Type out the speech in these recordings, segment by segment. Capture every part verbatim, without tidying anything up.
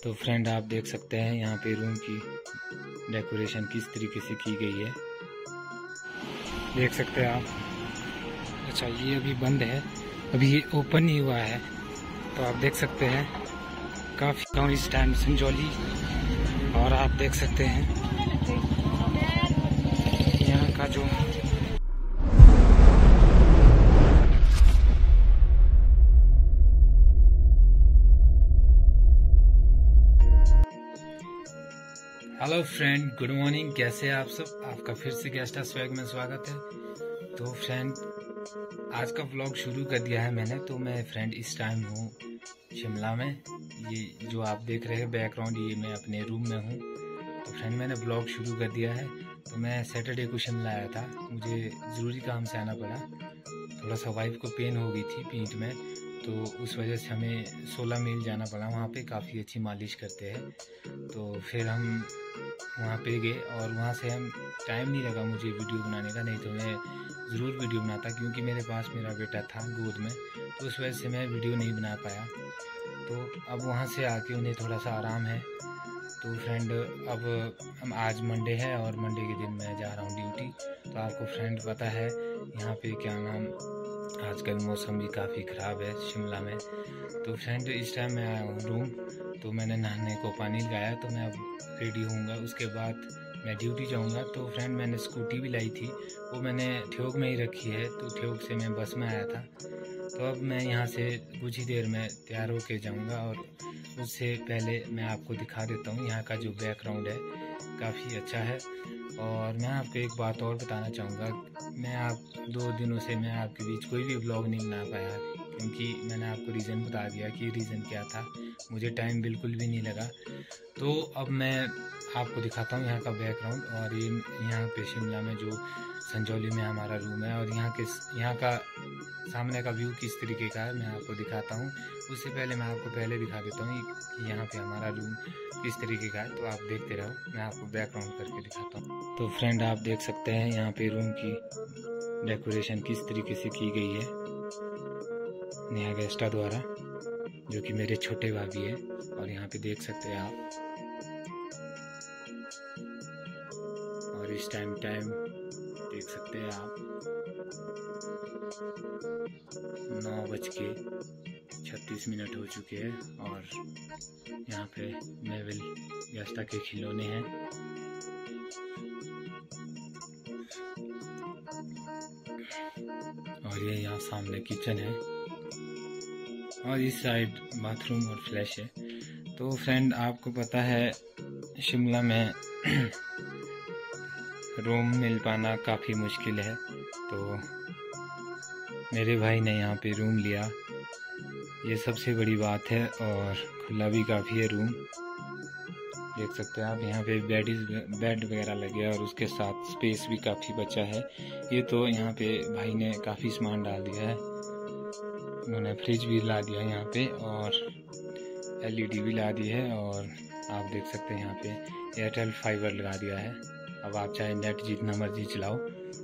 तो फ्रेंड आप देख सकते हैं यहाँ पे रूम की डेकोरेशन किस तरीके से की गई है, देख सकते हैं आप। अच्छा ये अभी बंद है, अभी ये ओपन नहीं हुआ है। तो आप देख सकते हैं काफ़ी गाँव इस टाइम संजौली, और आप देख सकते हैं यहाँ का जो हेलो फ्रेंड, गुड मॉर्निंग। कैसे हैं आप सब? आपका फिर से गेस्ट स्वैग में स्वागत है। तो फ्रेंड आज का व्लॉग शुरू कर दिया है मैंने। तो मैं फ्रेंड इस टाइम हूँ शिमला में। ये जो आप देख रहे हैं बैकग्राउंड, ये मैं अपने रूम में हूँ। तो फ्रेंड मैंने व्लॉग शुरू कर दिया है। तो मैं सैटरडे को शिमला आया था, मुझे ज़रूरी काम से आना पड़ा। थोड़ा सा वाइफ को पेन हो गई थी पीठ में, तो उस वजह से हमें सोलह मील जाना पड़ा। वहाँ पे काफ़ी अच्छी मालिश करते हैं। तो फिर हम वहाँ पे गए और वहाँ से हम टाइम नहीं लगा मुझे वीडियो बनाने का, नहीं तो मैं ज़रूर वीडियो बनाता, क्योंकि मेरे पास मेरा बेटा था गोद में। तो उस वजह से मैं वीडियो नहीं बना पाया। तो अब वहाँ से आके उन्हें थोड़ा सा आराम है। तो फ्रेंड अब हम आज मंडे है और मंडे के दिन मैं जा रहा हूँ ड्यूटी। तो आपको फ्रेंड पता है यहाँ पे क्या नाम, आजकल मौसम भी काफ़ी ख़राब है शिमला में। तो फ्रेंड इस टाइम मैं आया हूँ रूम, तो मैंने नहाने को पानी लगाया। तो मैं अब रेडी होऊंगा, उसके बाद मैं ड्यूटी जाऊंगा। तो फ्रेंड मैंने स्कूटी भी लाई थी, वो मैंने ठियोग में ही रखी है। तो ठियोग से मैं बस में आया था। तो अब मैं यहाँ से कुछ ही देर में तैयार होके जाऊंगा, और उससे पहले मैं आपको दिखा देता हूँ यहाँ का जो बैकग्राउंड है, काफ़ी अच्छा है। और मैं आपको एक बात और बताना चाहूँगा, मैं आप दो दिनों से मैं आपके बीच कोई भी व्लॉग नहीं बना पाया, क्योंकि मैंने आपको रीज़न बता दिया कि रीज़न क्या था। मुझे टाइम बिल्कुल भी नहीं लगा। तो अब मैं आपको दिखाता हूँ यहाँ का बैकग्राउंड, और ये यहाँ पे शिमला में जो संजौली में हमारा रूम है, और यहाँ के यहाँ का सामने का व्यू किस तरीके का है मैं आपको दिखाता हूँ। उससे पहले मैं आपको पहले दिखा देता हूँ कि यहाँ पे हमारा रूम किस तरीके का है। तो आप देखते रहो, मैं आपको बैकग्राउंड करके दिखाता हूँ। तो फ्रेंड आप देख सकते हैं यहाँ पे रूम की डेकोरेशन किस तरीके से की गई है नेहा गेस्टा द्वारा, जो कि मेरे छोटे भाभी है। और यहाँ पे देख सकते हैं आप, और इस टाइम टाइम देख सकते हैं आप, नौ बज के छत्तीस मिनट हो चुके हैं। और यहाँ पे मेविल गेस्टा के खिलौने हैं। और ये यहाँ सामने किचन है, और इस साइड बाथरूम और फ्लैश है। तो फ्रेंड आपको पता है शिमला में रूम मिल पाना काफ़ी मुश्किल है। तो मेरे भाई ने यहाँ पे रूम लिया, ये सबसे बड़ी बात है। और खुला भी काफ़ी है रूम, देख सकते हैं आप। यहाँ पे बेड बेड वगैरह लगे हैं, और उसके साथ स्पेस भी काफ़ी बचा है। ये तो यहाँ पे भाई ने काफ़ी सामान डाल दिया है, उन्होंने फ्रिज भी ला दिया यहाँ पे, और एलईडी भी ला दी है। और आप देख सकते हैं यहाँ पे एयरटेल फाइबर लगा दिया है। अब आप चाहे नेट जितना मर्जी चलाओ।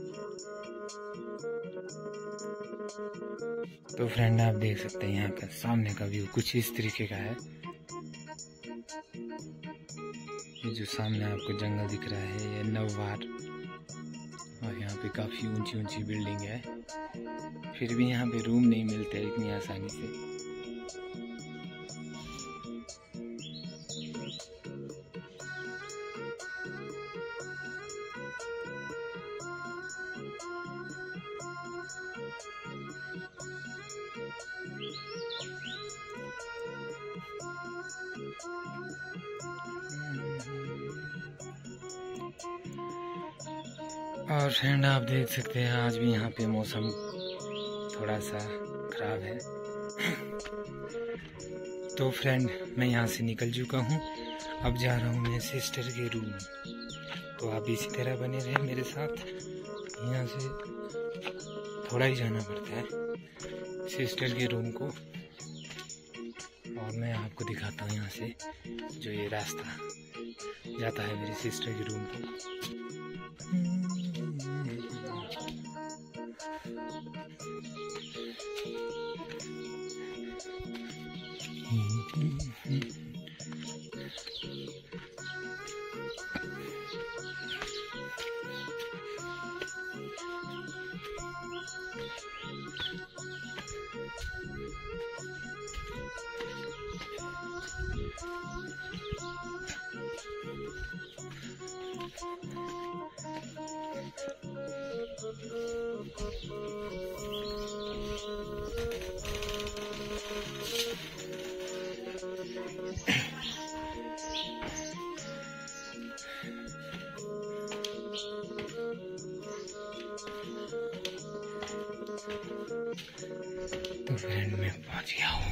तो फ्रेंड आप देख सकते हैं यहाँ का सामने का व्यू कुछ इस तरीके का है। ये जो सामने आपको जंगल दिख रहा है, ये नववार, और यहाँ पे काफ़ी ऊंची ऊंची बिल्डिंग है। फिर भी यहाँ पे रूम नहीं मिलते इतनी आसानी से। और फ्रेंड आप देख सकते हैं आज भी यहाँ पे मौसम थोड़ा सा खराब है। तो फ्रेंड मैं यहाँ से निकल चुका हूँ, अब जा रहा हूँ मैं सिस्टर के रूम। तो आप इसी तरह बने रहे मेरे साथ। यहाँ से थोड़ा ही जाना पड़ता है सिस्टर के रूम को, और मैं आपको दिखाता हूँ यहाँ से जो ये रास्ता जाता है मेरी सिस्टर के रूम को। तो फ्रेंड मैं पहुंच गया हूँ।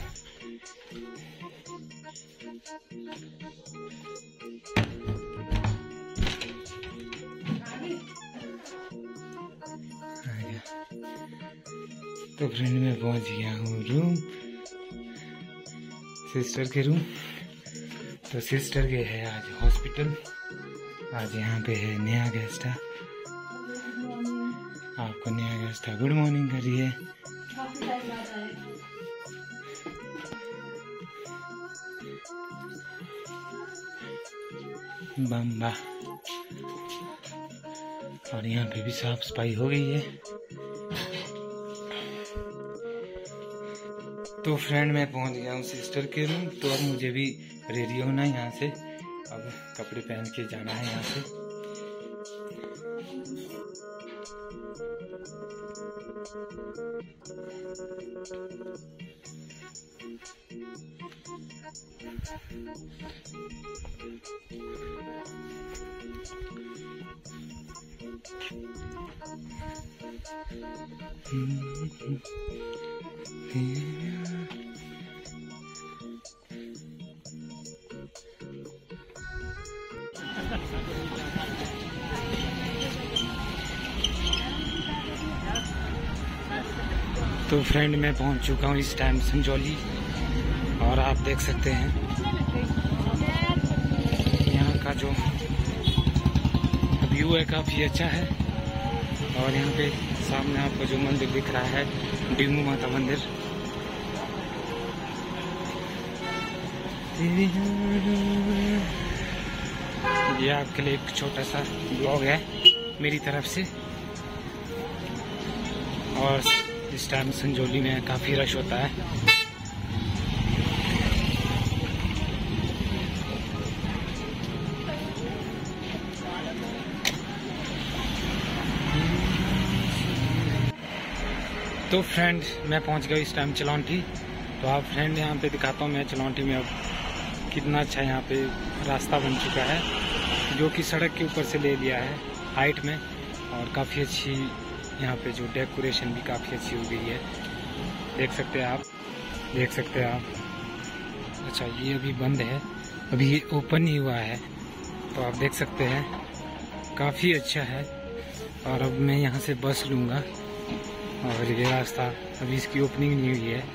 तो फ्रेंड मैं पहुंच गया हूँ रूम, सिस्टर के रूम। तो सिस्टर के है आज हॉस्पिटल, आज यहाँ पे है नया गेस्ट। आपको नया गेस्ट गुड मॉर्निंग करिए। बम्बा। और यहाँ पे भी साफ सफाई हो गई है। तो फ्रेंड मैं पहुंच गया हूँ सिस्टर के रूम। तो अब मुझे भी रेडी होना है यहाँ से, अब कपड़े पहन के जाना है यहाँ से। तो फ्रेंड मैं पहुंच चुका हूं इस टाइम संजौली, और आप देख सकते हैं यहाँ का जो व्यू है काफी अच्छा है। और यहाँ पे सामने आपको जो मंदिर दिख रहा है डिंगू माता मंदिर, ये आपके लिए एक छोटा सा ब्लॉग है मेरी तरफ से। और इस टाइम संजौली में काफी रश होता है। तो फ्रेंड मैं पहुंच गया इस टाइम चलौंठी। तो आप फ्रेंड यहाँ पे दिखाता हूँ मैं चलौंठी में अब कितना अच्छा यहाँ पे रास्ता बन चुका है, जो कि सड़क के ऊपर से ले लिया है हाइट में। और काफ़ी अच्छी यहाँ पे जो डेकोरेशन भी काफ़ी अच्छी हो गई है, देख सकते हैं आप, देख सकते हैं आप। अच्छा ये अभी बंद है, अभी ये ओपन ही हुआ है। तो आप देख सकते हैं काफ़ी अच्छा है। और अब मैं यहाँ से बस लूँगा, और ये रास्ता अभी इसकी ओपनिंग नहीं हुई है,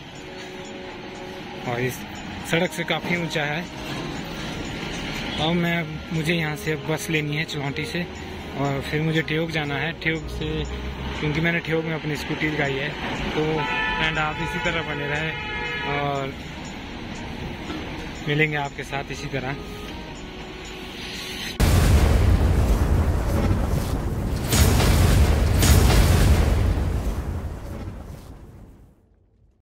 और इस सड़क से काफ़ी ऊंचा है। और मैं मुझे यहाँ से बस लेनी है चलौंठी से, और फिर मुझे ठेयोग जाना है। ठेयोग से, क्योंकि मैंने ठेयोग में अपनी स्कूटी लगाई है। तो एंड आप इसी तरह बने रहें और मिलेंगे आपके साथ इसी तरह।